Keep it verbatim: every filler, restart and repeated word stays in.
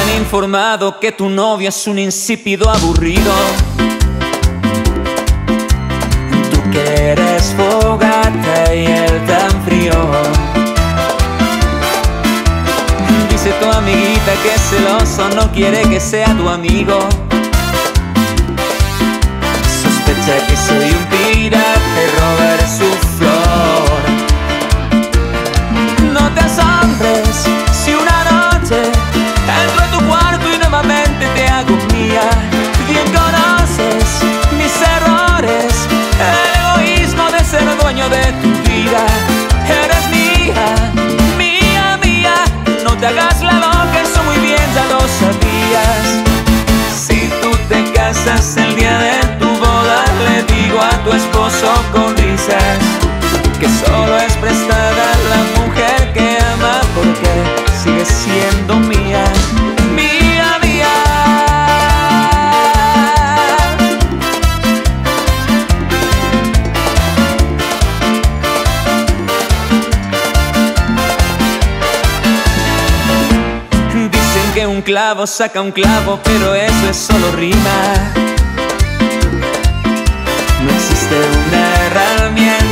han informado que tu novio es un insípido aburrido. Tú que eres fogata y él tan frío. Dice tu amiguita que es celoso, no quiere que sea tu amigo. Sospecha que soy un pirata y robaré su flor. No te asombres si una noche entro en tu cuarto y nuevamente te hago mía. Bien conoces mis errores, el egoísmo de ser dueño de tu vida. Eres mía, mía, mía. No te hagas la loca, eso muy bien ya lo sabías. Si tú te casas el día de tu boda, le digo a tu esposo con risas que solo es prestada la mujer que ama, porque sigue siendo mía, mía, mía. Dicen que un clavo saca un clavo, pero eso es solo rima. No existe una herramienta